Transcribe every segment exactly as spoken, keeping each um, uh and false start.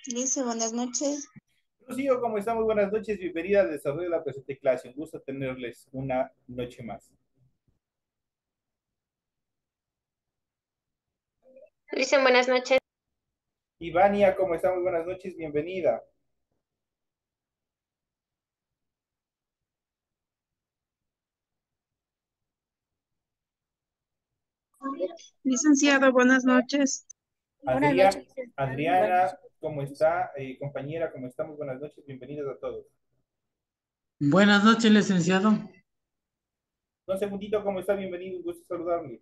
Dice, buenas noches. Rocío, ¿cómo está? Muy buenas noches, bienvenida al desarrollo de la presente clase. Un gusto tenerles una noche más. Dicen buenas noches. Ivania, ¿cómo está? Muy buenas noches, bienvenida. Licenciado, buenas noches. Buenas Adrián, noches. Adriana, ¿cómo está? Eh, compañera, ¿cómo está? Muy buenas noches, bienvenidos a todos. Buenas noches, licenciado. Don Segundito, ¿cómo está? Bienvenido, un gusto saludarle.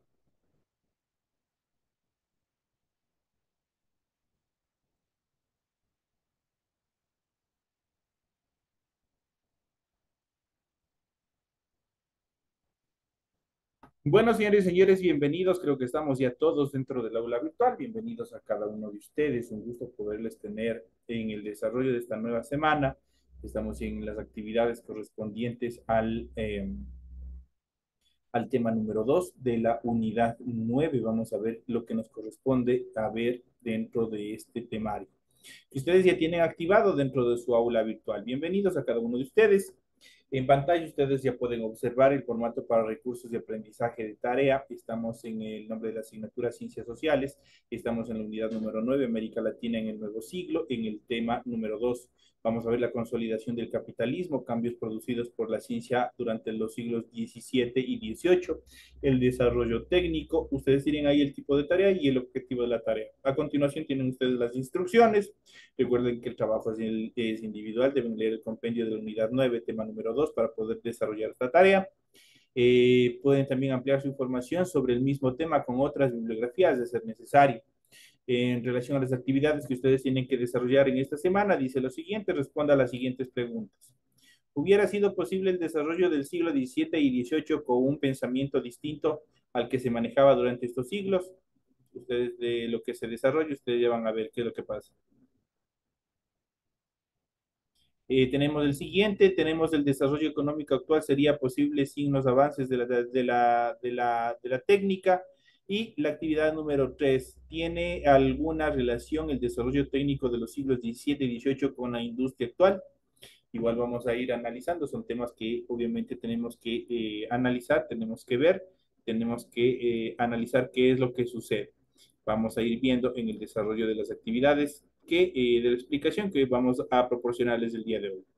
Bueno, señores y señores, bienvenidos. Creo que estamos ya todos dentro del aula virtual. Bienvenidos a cada uno de ustedes. Un gusto poderles tener en el desarrollo de esta nueva semana. Estamos en las actividades correspondientes al, eh, al tema número dos de la unidad nueve. Vamos a ver lo que nos corresponde a ver dentro de este temario que ustedes ya tienen activado dentro de su aula virtual. Bienvenidos a cada uno de ustedes. En pantalla ustedes ya pueden observar el formato para recursos de aprendizaje de tarea. Estamos en el nombre de la asignatura Ciencias Sociales. Estamos en la unidad número nueve, América Latina en el nuevo siglo, en el tema número dos. Vamos a ver la consolidación del capitalismo, cambios producidos por la ciencia durante los siglos diecisiete y dieciocho, el desarrollo técnico. Ustedes tienen ahí el tipo de tarea y el objetivo de la tarea. A continuación tienen ustedes las instrucciones. Recuerden que el trabajo es, el, es individual, deben leer el compendio de la unidad nueve, tema número dos, para poder desarrollar esta tarea. Eh, pueden también ampliar su información sobre el mismo tema con otras bibliografías de ser necesario. En relación a las actividades que ustedes tienen que desarrollar en esta semana, dice lo siguiente: responda a las siguientes preguntas. ¿Hubiera sido posible el desarrollo del siglo diecisiete y dieciocho con un pensamiento distinto al que se manejaba durante estos siglos? Ustedes, de lo que se desarrolla, ustedes ya van a ver qué es lo que pasa. Eh, tenemos el siguiente, tenemos el desarrollo económico actual sería posible sin los avances de la, de la, de la, de la técnica. Y la actividad número tres, ¿tiene alguna relación el desarrollo técnico de los siglos diecisiete y dieciocho con la industria actual? Igual vamos a ir analizando, son temas que obviamente tenemos que eh, analizar, tenemos que ver, tenemos que eh, analizar qué es lo que sucede. Vamos a ir viendo en el desarrollo de las actividades que, eh, de la explicación que vamos a proporcionarles el día de hoy.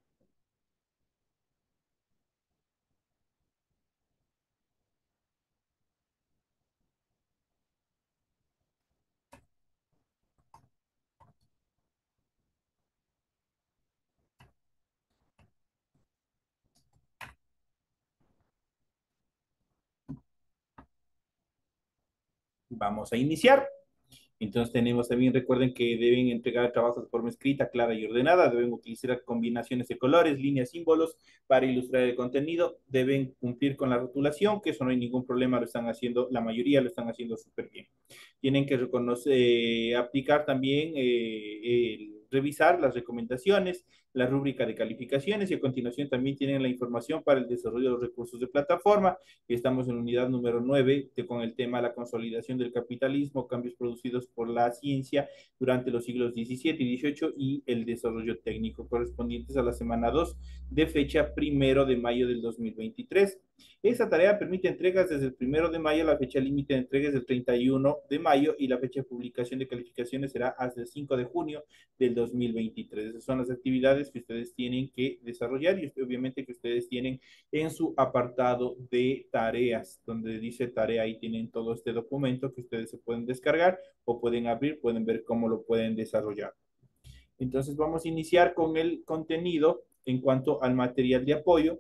Vamos a iniciar. Entonces tenemos también, recuerden que deben entregar trabajos de forma escrita, clara y ordenada, deben utilizar combinaciones de colores, líneas, símbolos para ilustrar el contenido, deben cumplir con la rotulación, que eso no hay ningún problema, lo están haciendo, la mayoría lo están haciendo súper bien. Tienen que reconocer, eh, aplicar también, eh, el, revisar las recomendaciones, la rúbrica de calificaciones y a continuación también tienen la información para el desarrollo de los recursos de plataforma. Estamos en unidad número nueve de, con el tema la consolidación del capitalismo, cambios producidos por la ciencia durante los siglos diecisiete y dieciocho y el desarrollo técnico correspondientes a la semana dos de fecha primero de mayo del dos mil veintitrés. Esa tarea permite entregas desde el primero de mayo, la fecha límite de entregas del treinta y uno de mayo y la fecha de publicación de calificaciones será hasta el cinco de junio del dos mil veintitrés. Esas son las actividades que ustedes tienen que desarrollar y obviamente que ustedes tienen en su apartado de tareas, donde dice tarea, ahí tienen todo este documento que ustedes se pueden descargar o pueden abrir, pueden ver cómo lo pueden desarrollar. Entonces vamos a iniciar con el contenido en cuanto al material de apoyo.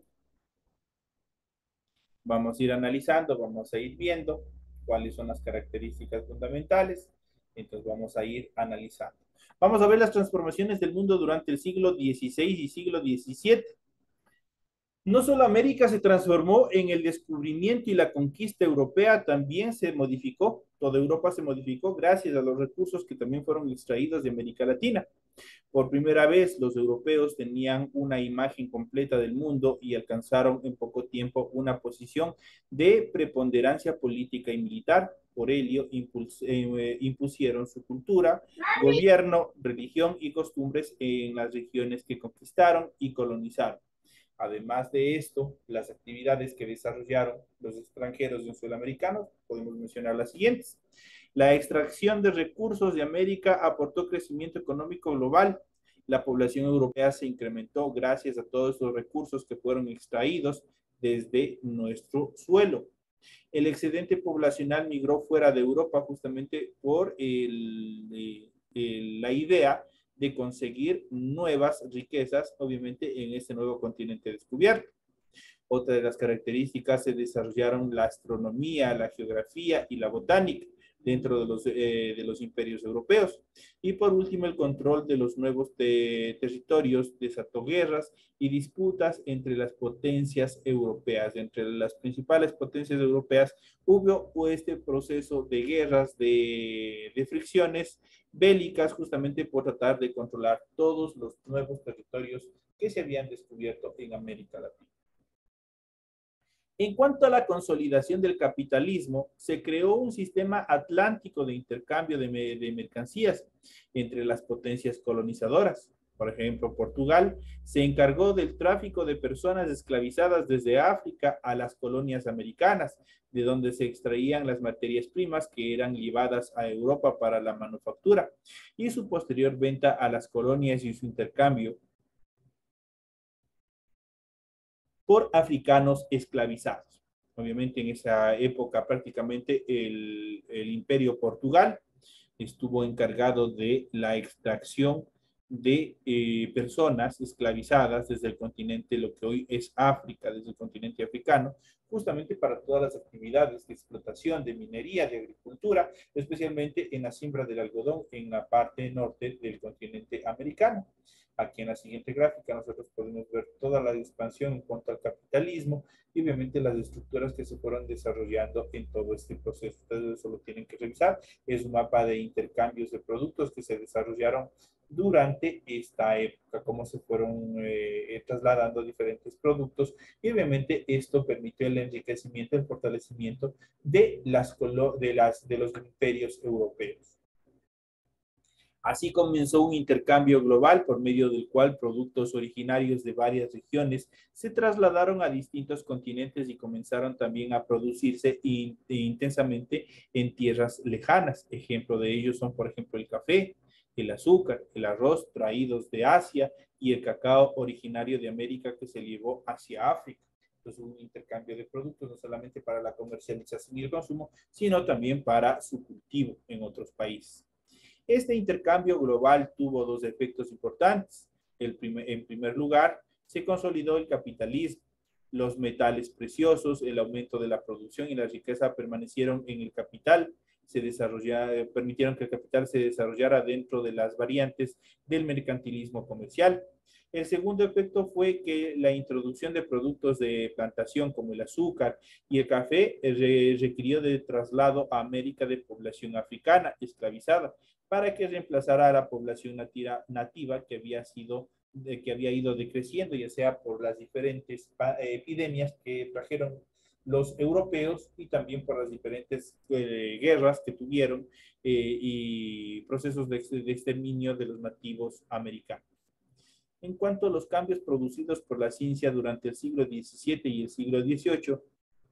Vamos a ir analizando, vamos a ir viendo cuáles son las características fundamentales. Entonces vamos a ir analizando. Vamos a ver las transformaciones del mundo durante el siglo dieciséis y siglo diecisiete. No solo América se transformó en el descubrimiento y la conquista europea, también se modificó Toda Europa se modificó gracias a los recursos que también fueron extraídos de América Latina. Por primera vez, los europeos tenían una imagen completa del mundo y alcanzaron en poco tiempo una posición de preponderancia política y militar. Por ello, impuls eh, impusieron su cultura, gobierno, religión y costumbres en las regiones que conquistaron y colonizaron. Además de esto, las actividades que desarrollaron los extranjeros y sudamericanos, podemos mencionar las siguientes. La extracción de recursos de América aportó crecimiento económico global. La población europea se incrementó gracias a todos los recursos que fueron extraídos desde nuestro suelo. El excedente poblacional migró fuera de Europa justamente por el, el, la idea de conseguir nuevas riquezas, obviamente, en este nuevo continente descubierto. Otra de las características se desarrollaron la astronomía, la geografía y la botánica dentro de los, eh, de los imperios europeos. Y por último, el control de los nuevos te territorios desató guerras y disputas entre las potencias europeas. Entre las principales potencias europeas hubo este proceso de guerras, de, de fricciones bélicas, justamente por tratar de controlar todos los nuevos territorios que se habían descubierto en América Latina. En cuanto a la consolidación del capitalismo, se creó un sistema atlántico de intercambio de, me de mercancías entre las potencias colonizadoras. Por ejemplo, Portugal se encargó del tráfico de personas esclavizadas desde África a las colonias americanas, de donde se extraían las materias primas que eran llevadas a Europa para la manufactura, y su posterior venta a las colonias y su intercambio por africanos esclavizados. Obviamente en esa época prácticamente el, el Imperio Portugal estuvo encargado de la extracción de eh, personas esclavizadas desde el continente, lo que hoy es África, desde el continente africano, justamente para todas las actividades de explotación, de minería, de agricultura, especialmente en la siembra del algodón en la parte norte del continente americano. Aquí en la siguiente gráfica nosotros podemos ver toda la expansión en cuanto al capitalismo y obviamente las estructuras que se fueron desarrollando en todo este proceso. Ustedes eso lo tienen que revisar. Es un mapa de intercambios de productos que se desarrollaron durante esta época, cómo se fueron eh, trasladando diferentes productos y obviamente esto permitió el enriquecimiento, el fortalecimiento de, las, de, las, de los imperios europeos. Así comenzó un intercambio global por medio del cual productos originarios de varias regiones se trasladaron a distintos continentes y comenzaron también a producirse in, intensamente en tierras lejanas. Ejemplo de ellos son, por ejemplo, el café, el azúcar, el arroz traídos de Asia y el cacao originario de América que se llevó hacia África. Entonces, un intercambio de productos no solamente para la comercialización y el consumo, sino también para su cultivo en otros países. Este intercambio global tuvo dos efectos importantes. El primer, en primer lugar, se consolidó el capitalismo. Los metales preciosos, el aumento de la producción y la riqueza permanecieron en el capital, se desarrolla, permitieron que el capital se desarrollara dentro de las variantes del mercantilismo comercial. El segundo efecto fue que la introducción de productos de plantación como el azúcar y el café re requirió de traslado a América de población africana esclavizada para que reemplazara a la población nativa, nativa que había sido de, que había ido decreciendo, ya sea por las diferentes epidemias que trajeron los europeos y también por las diferentes eh, guerras que tuvieron eh, y procesos de, de exterminio de los nativos americanos. En cuanto a los cambios producidos por la ciencia durante el siglo diecisiete y el siglo dieciocho,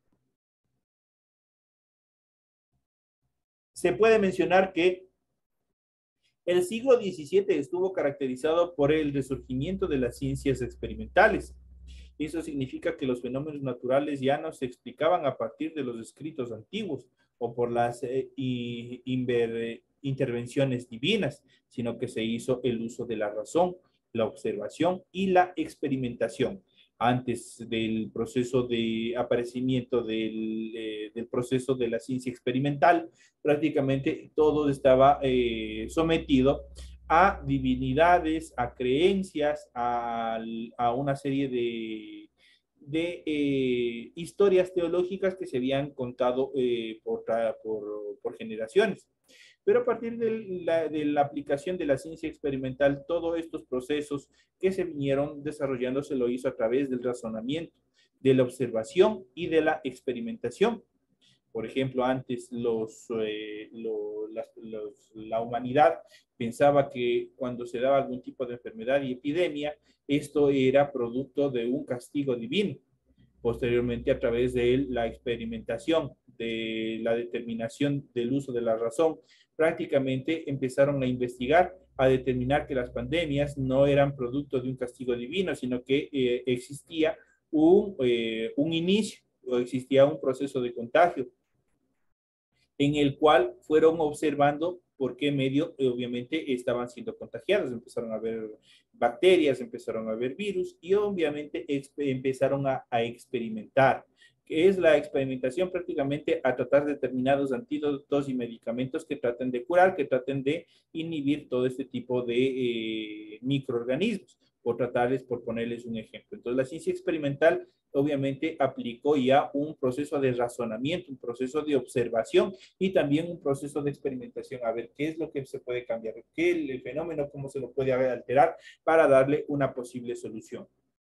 se puede mencionar que el siglo diecisiete estuvo caracterizado por el resurgimiento de las ciencias experimentales. Eso significa que los fenómenos naturales ya no se explicaban a partir de los escritos antiguos o por las eh, inver, intervenciones divinas, sino que se hizo el uso de la razón, la observación y la experimentación. Antes del proceso de aparecimiento del, eh, del proceso de la ciencia experimental, prácticamente todo estaba eh, sometido a divinidades, a creencias, a, a una serie de, de eh, historias teológicas que se habían contado eh, por, por, por generaciones. Pero a partir de la, de la aplicación de la ciencia experimental, todos estos procesos que se vinieron desarrollando se lo hizo a través del razonamiento, de la observación y de la experimentación. Por ejemplo, antes los, eh, lo, las, los, la humanidad pensaba que cuando se daba algún tipo de enfermedad y epidemia, esto era producto de un castigo divino. Posteriormente, a través de la experimentación, de la determinación del uso de la razón, prácticamente empezaron a investigar, a determinar que las pandemias no eran producto de un castigo divino, sino que eh, existía un, eh, un inicio, o existía un proceso de contagio, en el cual fueron observando por qué medio, obviamente, estaban siendo contagiados. Empezaron a ver bacterias, empezaron a ver virus y obviamente empezaron a, a experimentar. ¿Qué es la experimentación? Prácticamente a tratar determinados antídotos y medicamentos que traten de curar, que traten de inhibir todo este tipo de eh, microorganismos, por tratarles, por ponerles un ejemplo. Entonces, la ciencia experimental obviamente aplicó ya un proceso de razonamiento, un proceso de observación y también un proceso de experimentación, a ver qué es lo que se puede cambiar, qué es el fenómeno, cómo se lo puede alterar para darle una posible solución.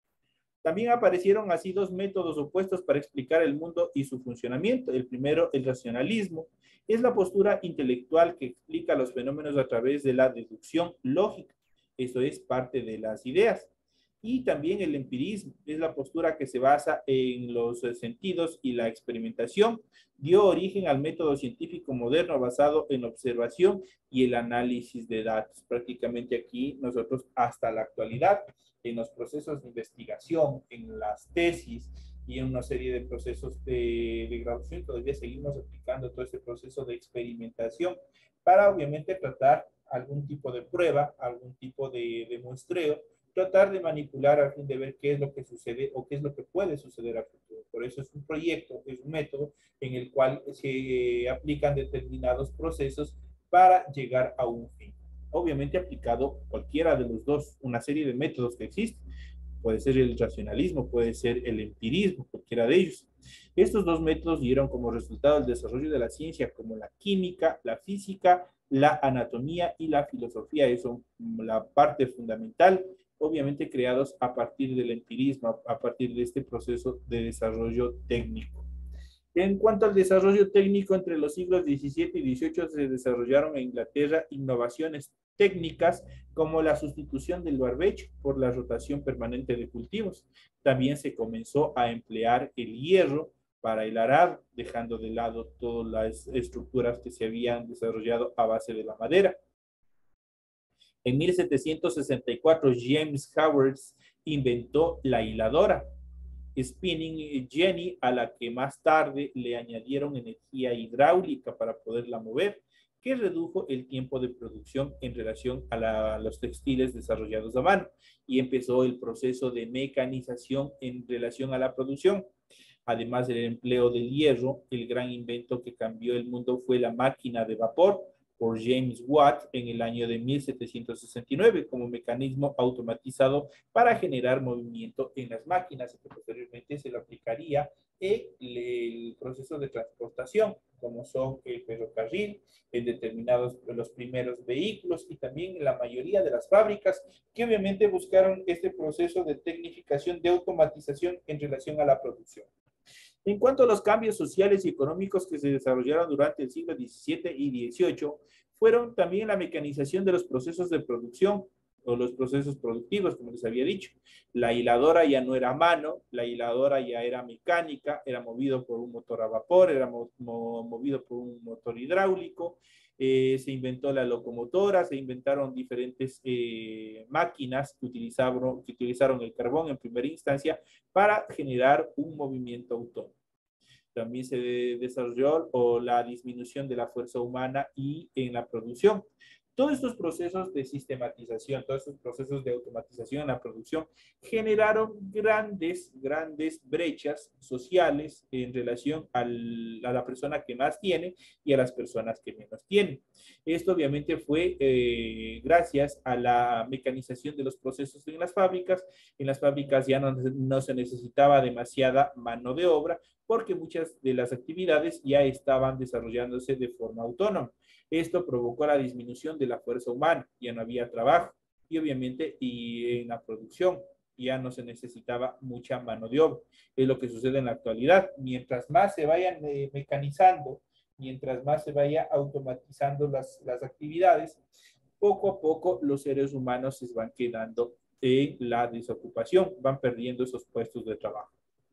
También aparecieron así dos métodos opuestos para explicar el mundo y su funcionamiento. El primero, el racionalismo, es la postura intelectual que explica los fenómenos a través de la deducción lógica. Eso es parte de las ideas. Y también el empirismo, es la postura que se basa en los sentidos y la experimentación. Dio origen al método científico moderno basado en observación y el análisis de datos. Prácticamente aquí nosotros hasta la actualidad, en los procesos de investigación, en las tesis y en una serie de procesos de, de graduación, todavía seguimos aplicando todo este proceso de experimentación para obviamente tratar algún tipo de prueba, algún tipo de, de muestreo, tratar de manipular a fin de ver qué es lo que sucede o qué es lo que puede suceder a futuro. Por eso es un proyecto, es un método en el cual se aplican determinados procesos para llegar a un fin. Obviamente aplicado cualquiera de los dos, una serie de métodos que existen. Puede ser el racionalismo, puede ser el empirismo, cualquiera de ellos. Estos dos métodos dieron como resultado el desarrollo de la ciencia como la química, la física, la anatomía y la filosofía. Eso es la parte fundamental, obviamente creados a partir del empirismo, a partir de este proceso de desarrollo técnico. En cuanto al desarrollo técnico, entre los siglos diecisiete y dieciocho se desarrollaron en Inglaterra innovaciones técnicas como la sustitución del barbecho por la rotación permanente de cultivos. También se comenzó a emplear el hierro para el arado, dejando de lado todas las estructuras que se habían desarrollado a base de la madera. En mil setecientos sesenta y cuatro, James Howard inventó la hiladora, spinning jenny, a la que más tarde le añadieron energía hidráulica para poderla mover, que redujo el tiempo de producción en relación a, la, a los textiles desarrollados a mano, y empezó el proceso de mecanización en relación a la producción. Además del empleo del hierro, el gran invento que cambió el mundo fue la máquina de vapor, por James Watt en el año de mil setecientos sesenta y nueve como mecanismo automatizado para generar movimiento en las máquinas, y que posteriormente se lo aplicaría en el proceso de transportación, como son el ferrocarril, en determinados, los primeros vehículos y también en la mayoría de las fábricas que obviamente buscaron este proceso de tecnificación, de automatización en relación a la producción. En cuanto a los cambios sociales y económicos que se desarrollaron durante el siglo diecisiete y dieciocho, fueron también la mecanización de los procesos de producción o los procesos productivos, como les había dicho. La hiladora ya no era a mano, la hiladora ya era mecánica, era movido por un motor a vapor, era mo mo movido por un motor hidráulico. Eh, se inventó la locomotora, se inventaron diferentes eh, máquinas que utilizaron, que utilizaron el carbón en primera instancia para generar un movimiento autónomo. También se desarrolló o la disminución de la fuerza humana y en la producción. Todos estos procesos de sistematización, todos estos procesos de automatización en la producción generaron grandes, grandes brechas sociales en relación al, a la persona que más tiene y a las personas que menos tienen. Esto obviamente fue eh, gracias a la mecanización de los procesos en las fábricas. En las fábricas ya no, no se necesitaba demasiada mano de obra porque muchas de las actividades ya estaban desarrollándose de forma autónoma. Esto provocó la disminución de la fuerza humana, ya no había trabajo y obviamente y en la producción ya no se necesitaba mucha mano de obra. Es lo que sucede en la actualidad. Mientras más se vayan eh, mecanizando, mientras más se vaya automatizando las, las actividades, poco a poco los seres humanos se van quedando en la desocupación, van perdiendo esos puestos de trabajo.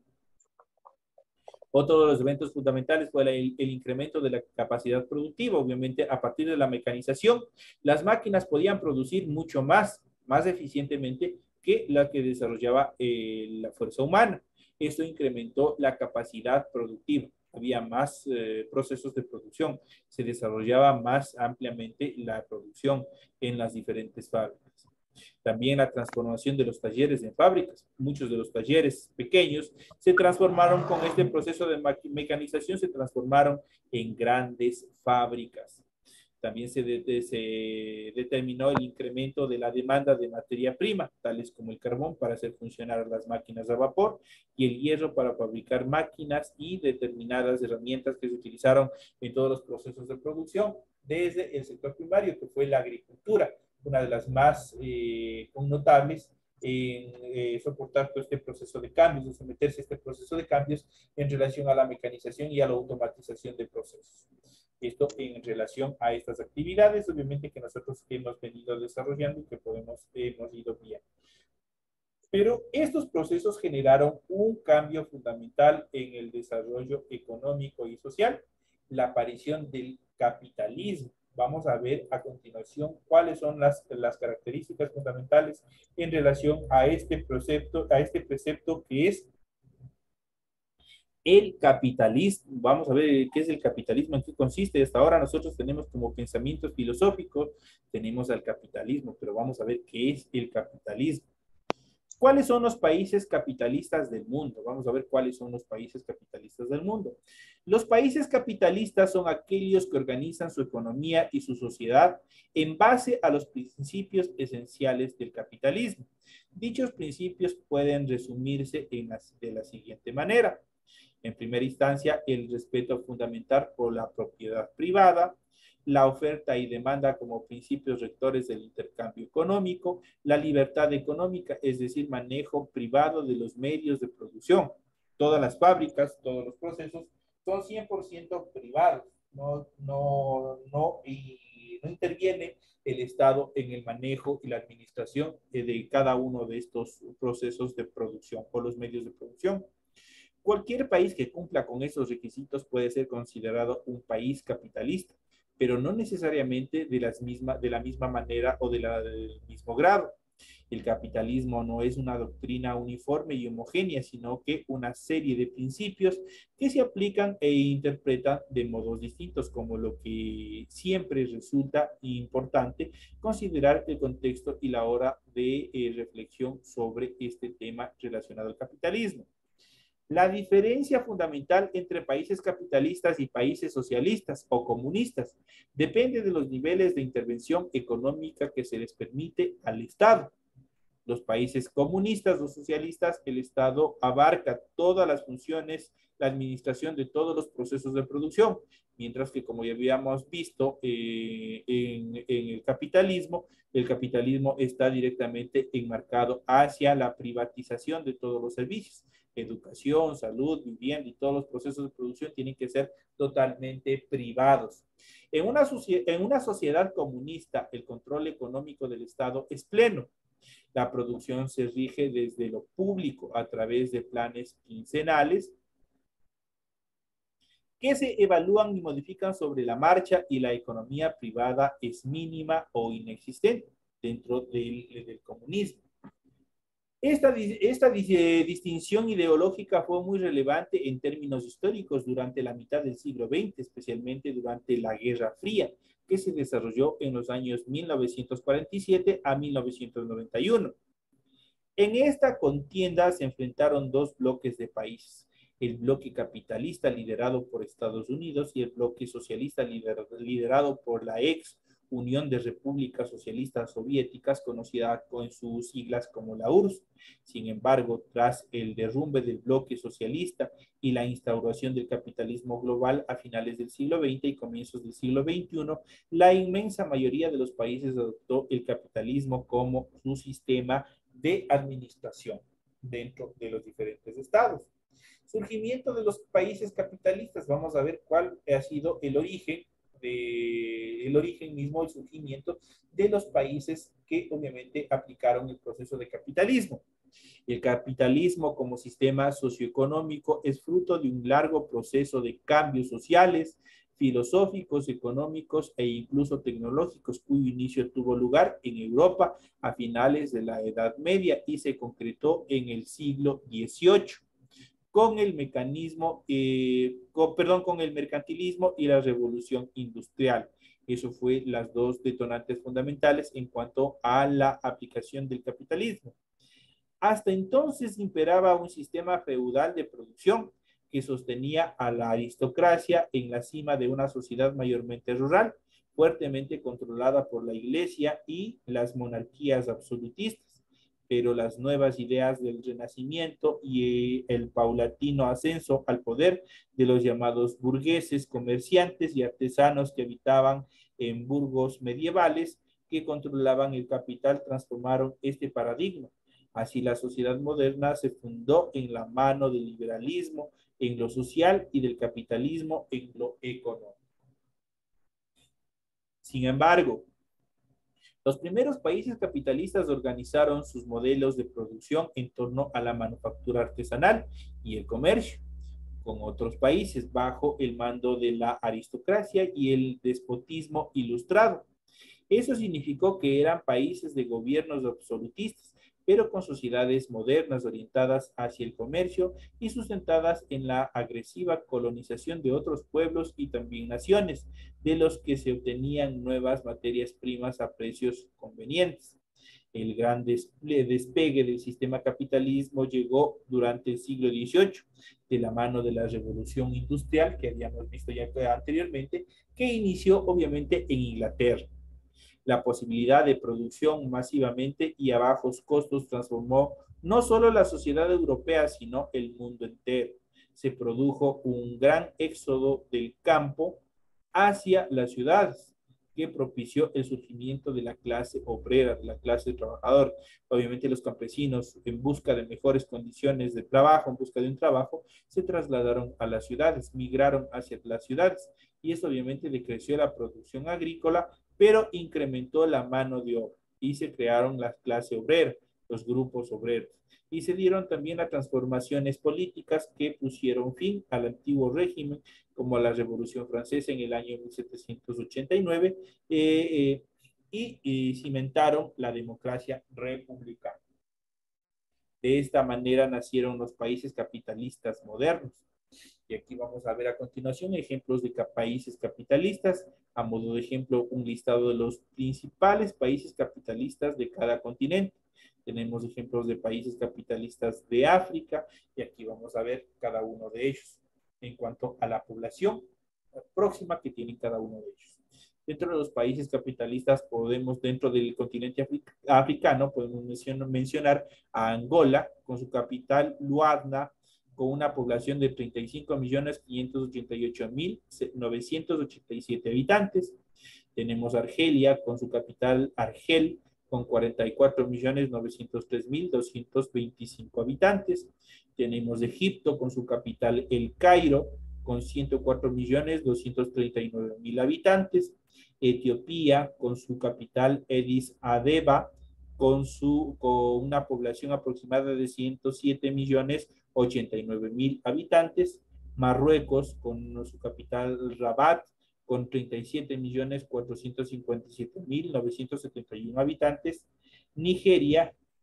Otro de los eventos fundamentales fue el, el incremento de la capacidad productiva. Obviamente, a partir de la mecanización, las máquinas podían producir mucho más, más eficientemente que la que desarrollaba eh, la fuerza humana. Esto incrementó la capacidad productiva. Había más eh, procesos de producción. Se desarrollaba más ampliamente la producción en las diferentes fábricas. También la transformación de los talleres en fábricas. Muchos de los talleres pequeños se transformaron con este proceso de mecanización, se transformaron en grandes fábricas. También se, de, de, se determinó el incremento de la demanda de materia prima, tales como el carbón para hacer funcionar las máquinas a vapor y el hierro para fabricar máquinas y determinadas herramientas que se utilizaron en todos los procesos de producción, desde el sector primario, que fue la agricultura, una de las más eh, notables en eh, soportar todo este proceso de cambios, de someterse a este proceso de cambios en relación a la mecanización y a la automatización de procesos. Esto en relación a estas actividades, obviamente que nosotros hemos venido desarrollando y que podemos, hemos ido bien. Pero estos procesos generaron un cambio fundamental en el desarrollo económico y social, la aparición del capitalismo. Vamos a ver a continuación cuáles son las, las características fundamentales en relación a este precepto, a este precepto que es el capitalismo. Vamos a ver qué es el capitalismo, en qué consiste. Hasta ahora nosotros tenemos como pensamientos filosóficos, tenemos al capitalismo, pero vamos a ver qué es el capitalismo. ¿Cuáles son los países capitalistas del mundo? Vamos a ver cuáles son los países capitalistas del mundo. Los países capitalistas son aquellos que organizan su economía y su sociedad en base a los principios esenciales del capitalismo. Dichos principios pueden resumirse en la, de la siguiente manera. En primera instancia, el respeto fundamental por la propiedad privada, la oferta y demanda como principios rectores del intercambio económico, la libertad económica, es decir, manejo privado de los medios de producción. Todas las fábricas, todos los procesos son cien por ciento privados, no, no, no, y no interviene el Estado en el manejo y la administración de cada uno de estos procesos de producción o los medios de producción. Cualquier país que cumpla con esos requisitos puede ser considerado un país capitalista, pero no necesariamente de, las misma, de la misma manera o de la, del mismo grado. El capitalismo no es una doctrina uniforme y homogénea, sino que una serie de principios que se aplican e interpretan de modos distintos, como lo que siempre resulta importante considerar el contexto y la hora de eh, reflexión sobre este tema relacionado al capitalismo. La diferencia fundamental entre países capitalistas y países socialistas o comunistas depende de los niveles de intervención económica que se les permite al Estado. Los países comunistas o socialistas, el Estado abarca todas las funciones, la administración de todos los procesos de producción, mientras que, como ya habíamos visto eh, en, en el capitalismo, el capitalismo está directamente enmarcado hacia la privatización de todos los servicios. Educación, salud, vivienda y todos los procesos de producción tienen que ser totalmente privados. En una, en una sociedad comunista, el control económico del Estado es pleno. La producción se rige desde lo público a través de planes quincenales que se evalúan y modifican sobre la marcha, y la economía privada es mínima o inexistente dentro del, del comunismo. Esta, esta eh, distinción ideológica fue muy relevante en términos históricos durante la mitad del siglo veinte, especialmente durante la Guerra Fría, que se desarrolló en los años mil novecientos cuarenta y siete a mil novecientos noventa y uno. En esta contienda se enfrentaron dos bloques de países, el bloque capitalista liderado por Estados Unidos y el bloque socialista lider, liderado por la ex Unión de Repúblicas Socialistas Soviéticas, conocida con sus siglas como la U R S S. Sin embargo, tras el derrumbe del bloque socialista y la instauración del capitalismo global a finales del siglo veinte y comienzos del siglo veintiuno, la inmensa mayoría de los países adoptó el capitalismo como su sistema de administración dentro de los diferentes estados. Surgimiento de los países capitalistas. Vamos a ver cuál ha sido el origen, de, el origen mismo, el surgimiento de los países que obviamente aplicaron el proceso de capitalismo. El capitalismo como sistema socioeconómico es fruto de un largo proceso de cambios sociales, filosóficos, económicos e incluso tecnológicos, cuyo inicio tuvo lugar en Europa a finales de la Edad Media y se concretó en el siglo dieciocho con el mecanismo, eh, con, perdón, con el mercantilismo y la revolución industrial. Eso fue las dos detonantes fundamentales en cuanto a la aplicación del capitalismo. Hasta entonces imperaba un sistema feudal de producción que sostenía a la aristocracia en la cima de una sociedad mayormente rural, fuertemente controlada por la Iglesia y las monarquías absolutistas. Pero las nuevas ideas del Renacimiento y el paulatino ascenso al poder de los llamados burgueses, comerciantes y artesanos que habitaban en burgos medievales que controlaban el capital transformaron este paradigma. Así la sociedad moderna se fundó en la mano del liberalismo en lo social y del capitalismo en lo económico. Sin embargo, los primeros países capitalistas organizaron sus modelos de producción en torno a la manufactura artesanal y el comercio con otros países bajo el mando de la aristocracia y el despotismo ilustrado. Eso significó que eran países de gobiernos absolutistas, pero con sociedades modernas orientadas hacia el comercio y sustentadas en la agresiva colonización de otros pueblos y también naciones, de los que se obtenían nuevas materias primas a precios convenientes. El gran despegue del sistema capitalismo llegó durante el siglo dieciocho, de la mano de la revolución industrial que habíamos visto ya anteriormente, que inició obviamente en Inglaterra. La posibilidad de producción masivamente y a bajos costos transformó no solo la sociedad europea, sino el mundo entero. Se produjo un gran éxodo del campo hacia las ciudades, que propició el surgimiento de la clase obrera, de la clase trabajadora. Obviamente los campesinos, en busca de mejores condiciones de trabajo, en busca de un trabajo, se trasladaron a las ciudades, migraron hacia las ciudades, y eso obviamente decreció la producción agrícola, pero incrementó la mano de obra, y se crearon las clases obreras, los grupos obreros, y se dieron también las transformaciones políticas que pusieron fin al antiguo régimen, como la Revolución Francesa en el año mil setecientos ochenta y nueve, eh, eh, y, y cimentaron la democracia republicana. De esta manera nacieron los países capitalistas modernos. Y aquí vamos a ver a continuación ejemplos de países capitalistas. A modo de ejemplo, un listado de los principales países capitalistas de cada continente. Tenemos ejemplos de países capitalistas de África y aquí vamos a ver cada uno de ellos en cuanto a la población próxima que tienen cada uno de ellos. Dentro de los países capitalistas podemos, dentro del continente africano, podemos mencionar a Angola con su capital Luanda, con una población de treinta y cinco millones quinientos ochenta y ocho mil novecientos ochenta y siete habitantes. Tenemos Argelia con su capital Argel, con cuarenta y cuatro millones novecientos tres mil doscientos veinticinco habitantes. Tenemos Egipto con su capital El Cairo, con ciento cuatro millones doscientos treinta y nueve mil habitantes. Etiopía con su capital Addis Abeba, con, su, con una población aproximada de ciento siete millones ochenta y nueve mil habitantes. Marruecos con su capital Rabat, con treinta y siete millones cuatrocientos cincuenta y siete mil novecientos setenta y uno habitantes. Nigeria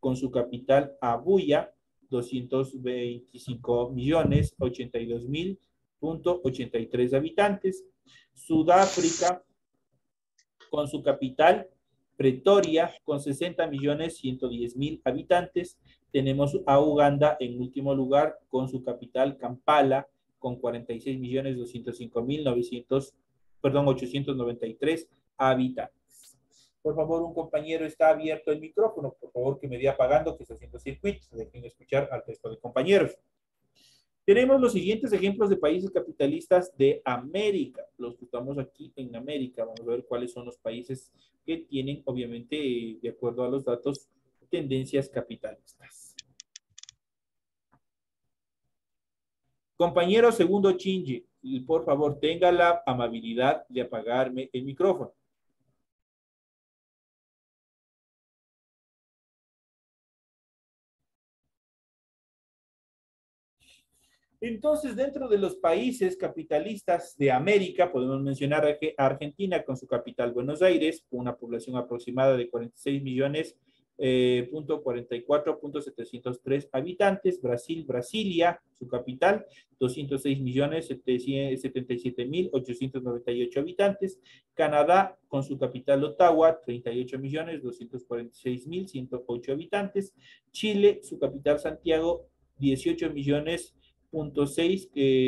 con su capital Abuya, doscientos veinticinco millones ochenta y dos mil punto ochenta y tres habitantes. Sudáfrica, con su capital Pretoria, con sesenta millones ciento diez mil habitantes. Tenemos a Uganda en último lugar, con su capital Kampala, con cuarenta y seis millones doscientos cinco mil novecientos, perdón, ochocientos noventa y tres habitantes. Por favor, un compañero está abierto el micrófono. Por favor, que me dé apagando, que está haciendo circuitos. Dejen escuchar al resto de compañeros. Tenemos los siguientes ejemplos de países capitalistas de América, los que estamos aquí en América. Vamos a ver cuáles son los países que tienen, obviamente, de acuerdo a los datos, tendencias capitalistas. Compañero segundo Chinji, por favor, tenga la amabilidad de apagarme el micrófono. Entonces, dentro de los países capitalistas de América, podemos mencionar a Argentina con su capital Buenos Aires, con una población aproximada de cuarenta y seis millones, eh, punto cuarenta y cuatro punto setecientos tres habitantes. Brasil, Brasilia, su capital, doscientos seis millones setenta y siete mil ochocientos noventa y ocho habitantes. Canadá, con su capital Ottawa, treinta y ocho millones doscientos cuarenta y seis mil ciento ocho habitantes. Chile, su capital Santiago, dieciocho millones punto seis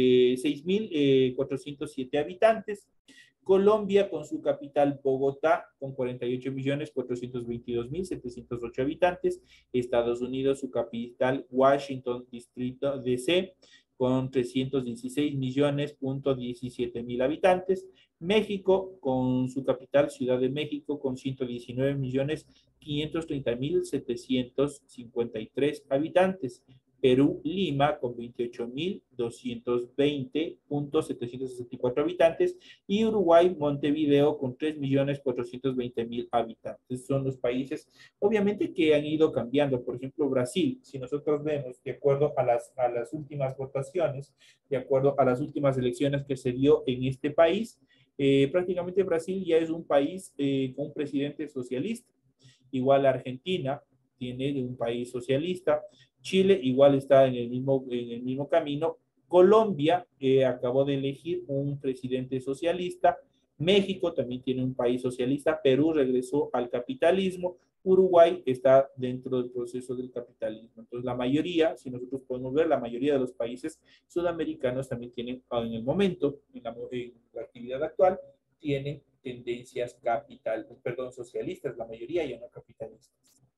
mil cuatrocientos siete habitantes. Colombia, con su capital Bogotá, con cuarenta y ocho millones cuatrocientos veintidós mil setecientos ocho habitantes. Estados Unidos, su capital Washington, distrito D C, con trescientos dieciséis millones punto diecisiete mil habitantes. México, con su capital Ciudad de México, con ciento diecinueve millones quinientos treinta mil setecientos cincuenta y tres habitantes. Perú, Lima, con veintiocho mil doscientos veinte punto setecientos sesenta y cuatro habitantes, y Uruguay, Montevideo, con tres millones cuatrocientos veinte mil habitantes. Son los países, obviamente, que han ido cambiando. Por ejemplo, Brasil, si nosotros vemos, de acuerdo a las, a las últimas votaciones, de acuerdo a las últimas elecciones que se dio en este país, eh, prácticamente Brasil ya es un país eh, con un presidente socialista. Igual Argentina tiene un país socialista. Chile igual está en el mismo, en el mismo camino. Colombia eh, acabó de elegir un presidente socialista. México también tiene un país socialista. Perú regresó al capitalismo. Uruguay está dentro del proceso del capitalismo. Entonces, la mayoría, si nosotros podemos ver, la mayoría de los países sudamericanos también tienen, en el momento, en la, en la actividad actual, tienen tendencias capital, perdón, socialistas, la mayoría ya no capitalistas.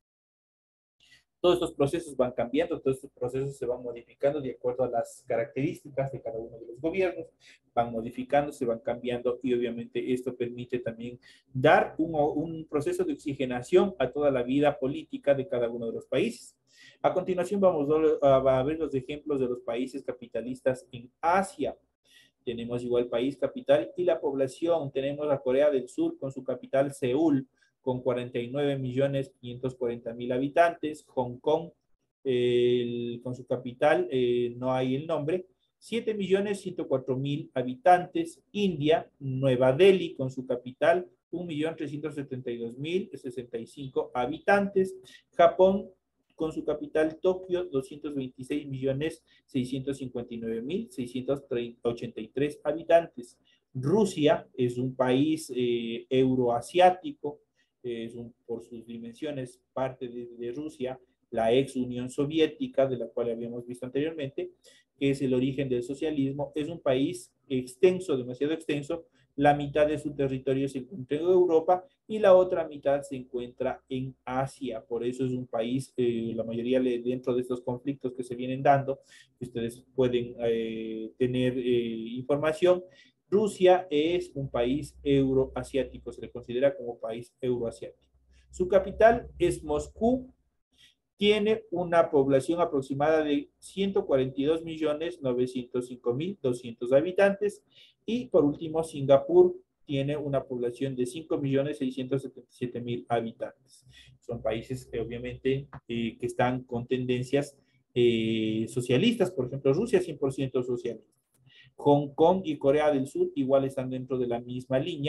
Todos estos procesos van cambiando, todos estos procesos se van modificando de acuerdo a las características de cada uno de los gobiernos, van modificando, se van cambiando, y obviamente esto permite también dar un, un proceso de oxigenación a toda la vida política de cada uno de los países. A continuación vamos a ver los ejemplos de los países capitalistas en Asia. Tenemos igual país capital y la población. Tenemos a Corea del Sur con su capital Seúl, con cuarenta y nueve millones quinientos cuarenta mil habitantes. Hong Kong, eh, con su capital, eh, no hay el nombre, siete millones ciento cuatro mil habitantes. India, Nueva Delhi, con su capital, un millón trescientos setenta y dos mil sesenta y cinco habitantes. Japón, con su capital Tokio, doscientos veintiséis millones seiscientos cincuenta y nueve mil seiscientos ochenta y tres habitantes. Rusia es un país eh, euroasiático, es un, por sus dimensiones, parte de, de Rusia, la ex Unión Soviética, de la cual habíamos visto anteriormente, que es el origen del socialismo. Es un país extenso, demasiado extenso. La mitad de su territorio se encuentra en Europa y la otra mitad se encuentra en Asia. Por eso es un país, eh, la mayoría de, dentro de estos conflictos que se vienen dando, ustedes pueden eh, tener eh, información. Rusia es un país euroasiático, se le considera como país euroasiático. Su capital es Moscú. Tiene una población aproximada de ciento cuarenta y dos millones novecientos cinco mil doscientos habitantes. Y por último, Singapur tiene una población de cinco millones seiscientos setenta y siete mil habitantes. Son países, eh, obviamente, eh, que están con tendencias eh, socialistas. Por ejemplo, Rusia cien por ciento socialista. Hong Kong y Corea del Sur igual están dentro de la misma línea.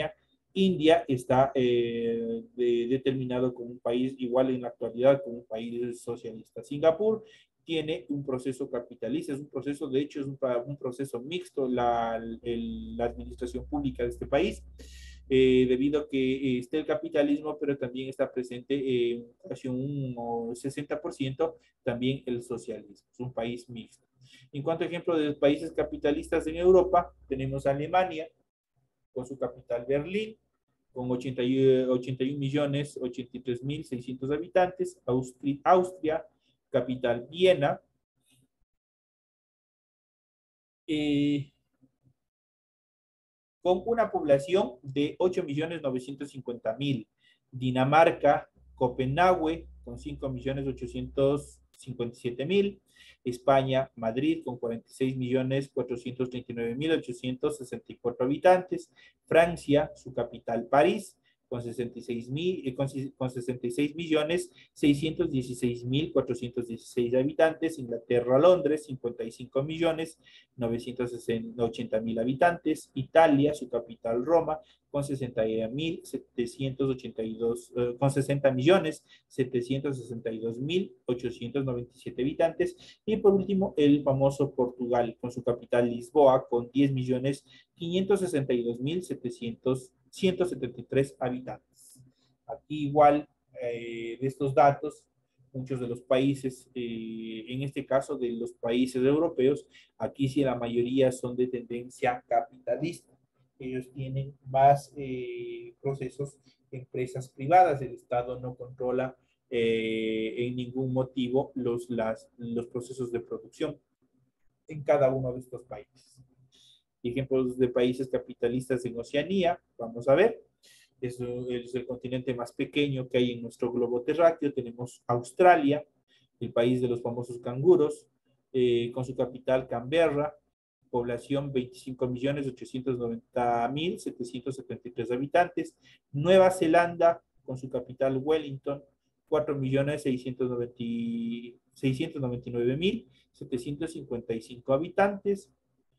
India está eh, de, determinado como un país, igual en la actualidad, como un país socialista. Singapur tiene un proceso capitalista, es un proceso, de hecho, es un, un proceso mixto la, el, la administración pública de este país, eh, debido a que eh, está el capitalismo, pero también está presente eh, casi un, un sesenta por ciento también el socialismo. Es un país mixto. En cuanto a ejemplo de países capitalistas en Europa, tenemos Alemania, con su capital Berlín, con ochenta y un millones ochenta y tres mil seiscientos habitantes, Austria, Austria, capital Viena, eh, con una población de ocho millones novecientos cincuenta mil, Dinamarca, Copenhague, con cinco millones ochocientos cincuenta y siete mil, España, Madrid, con cuarenta y seis millones cuatrocientos treinta y nueve mil ochocientos sesenta y cuatro habitantes, Francia, su capital París, con sesenta y seis, mil, eh, con, con sesenta y seis millones seiscientos dieciséis mil cuatrocientos dieciséis habitantes, Inglaterra, Londres, cincuenta y cinco millones novecientos ochenta mil habitantes, Italia, su capital Roma, con sesenta mil setecientos ochenta y dos, eh, con sesenta millones setecientos sesenta y dos mil ochocientos noventa y siete habitantes, y por último el famoso Portugal, con su capital Lisboa, con diez millones quinientos sesenta y dos mil setecientos ciento setenta y tres habitantes. Aquí igual eh, de estos datos, muchos de los países, eh, en este caso de los países europeos, aquí sí la mayoría son de tendencia capitalista. Ellos tienen más eh, procesos de empresas privadas. El Estado no controla eh, en ningún motivo los, las, los procesos de producción en cada uno de estos países. Ejemplos de países capitalistas en Oceanía, vamos a ver, es, es el continente más pequeño que hay en nuestro globo terráqueo. Tenemos Australia, el país de los famosos canguros, eh, con su capital Canberra, población veinticinco millones ochocientos noventa mil setecientos setenta y tres habitantes. Nueva Zelanda, con su capital Wellington, cuatro millones seiscientos noventa y nueve mil setecientos cincuenta y cinco habitantes.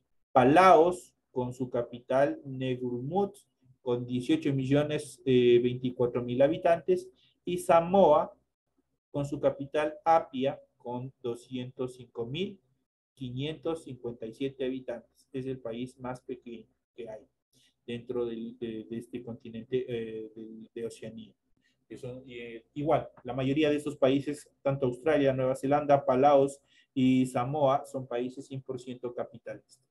Palaos, con su capital Negrumut, con dieciocho millones veinticuatro mil habitantes, y Samoa, con su capital Apia, con doscientos cinco mil quinientos cincuenta y siete habitantes. Es el país más pequeño que hay dentro de, de, de este continente eh, de, de, Oceanía. Eso, eh, igual, la mayoría de estos países, tanto Australia, Nueva Zelanda, Palaos y Samoa, son países cien por ciento capitalistas.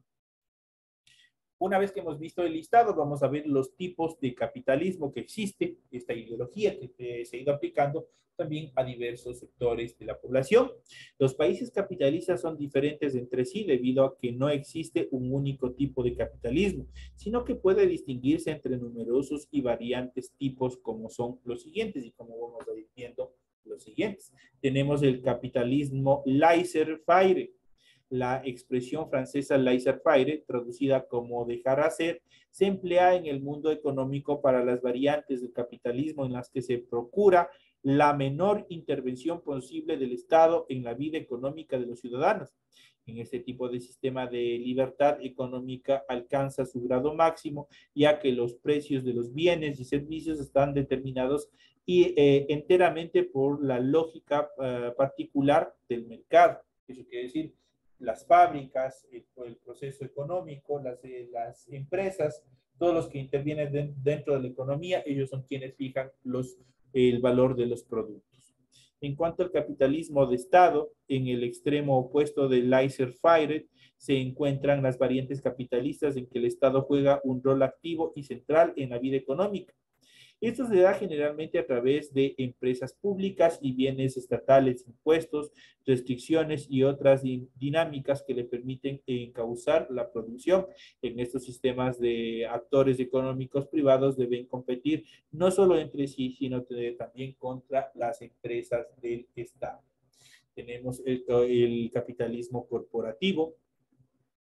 Una vez que hemos visto el listado, vamos a ver los tipos de capitalismo que existe, esta ideología que se ha ido aplicando también a diversos sectores de la población. Los países capitalistas son diferentes entre sí debido a que no existe un único tipo de capitalismo, sino que puede distinguirse entre numerosos y variantes tipos, como son los siguientes, y como vamos a ir viendo los siguientes. Tenemos el capitalismo laissez-faire. La expresión francesa laissez-faire, traducida como dejar hacer, se emplea en el mundo económico para las variantes del capitalismo en las que se procura la menor intervención posible del Estado en la vida económica de los ciudadanos. En este tipo de sistema de libertad económica alcanza su grado máximo, ya que los precios de los bienes y servicios están determinados y, eh, enteramente por la lógica uh, particular del mercado. Eso quiere decir, las fábricas, el, el proceso económico, las, eh, las empresas, todos los que intervienen de, dentro de la economía, ellos son quienes fijan los, el valor de los productos. En cuanto al capitalismo de Estado, en el extremo opuesto del laissez-faire, se encuentran las variantes capitalistas en que el Estado juega un rol activo y central en la vida económica. Esto se da generalmente a través de empresas públicas y bienes estatales, impuestos, restricciones y otras dinámicas que le permiten encauzar la producción. En estos sistemas de actores económicos privados deben competir no solo entre sí, sino también contra las empresas del Estado. Tenemos el, el capitalismo corporativo,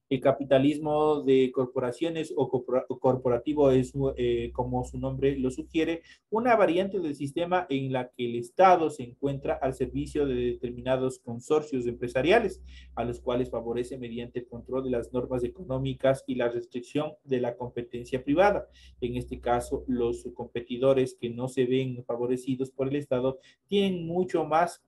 El capitalismo de corporaciones o corporativo es, eh, como su nombre lo sugiere, una variante del sistema en la que el Estado se encuentra al servicio de determinados consorcios empresariales, a los cuales favorece mediante el control de las normas económicas y la restricción de la competencia privada. En este caso, los competidores que no se ven favorecidos por el Estado tienen mucho más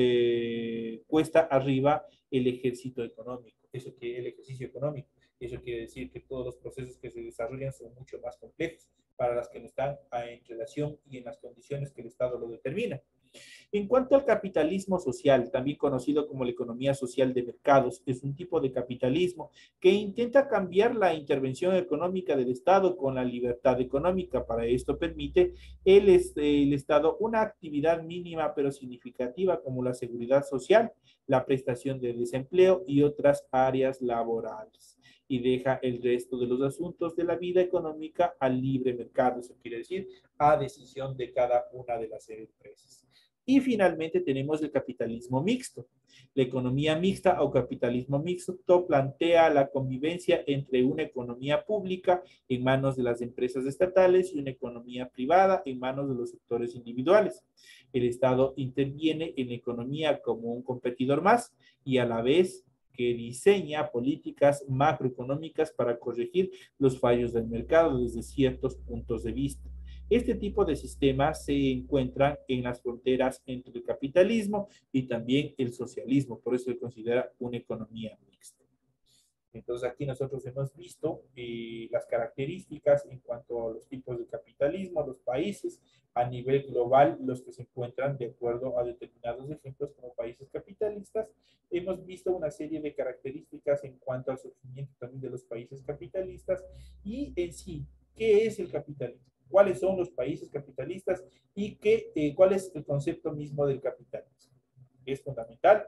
eh, cuesta arriba el ejército económico. Eso que el ejercicio económico. Eso quiere decir que todos los procesos que se desarrollan son mucho más complejos para las que no están en relación y en las condiciones que el Estado lo determina. En cuanto al capitalismo social, también conocido como la economía social de mercados, es un tipo de capitalismo que intenta cambiar la intervención económica del Estado con la libertad económica. Para esto permite el, el Estado una actividad mínima pero significativa como la seguridad social, la prestación de desempleo y otras áreas laborales, y deja el resto de los asuntos de la vida económica al libre mercado, eso quiere decir a decisión de cada una de las empresas. Y finalmente tenemos el capitalismo mixto. La economía mixta o capitalismo mixto plantea la convivencia entre una economía pública en manos de las empresas estatales y una economía privada en manos de los sectores individuales. El Estado interviene en la economía como un competidor más y a la vez que diseña políticas macroeconómicas para corregir los fallos del mercado desde ciertos puntos de vista. Este tipo de sistemas se encuentran en las fronteras entre el capitalismo y también el socialismo, por eso se considera una economía mixta. Entonces aquí nosotros hemos visto eh, las características en cuanto a los tipos de capitalismo, los países a nivel global, los que se encuentran de acuerdo a determinados ejemplos como países capitalistas. Hemos visto una serie de características en cuanto al surgimiento también de los países capitalistas y en sí, ¿qué es el capitalismo? ¿Cuáles son los países capitalistas y qué, eh, cuál es el concepto mismo del capitalismo? Es fundamental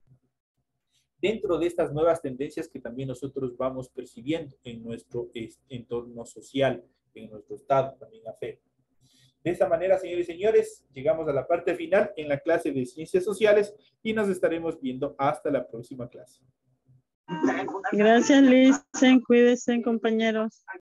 dentro de estas nuevas tendencias que también nosotros vamos percibiendo en nuestro entorno social, en nuestro estado también afecta. De esta manera, señores y señores, llegamos a la parte final en la clase de Ciencias Sociales y nos estaremos viendo hasta la próxima clase. Gracias, Liz. Cuídense, compañeros.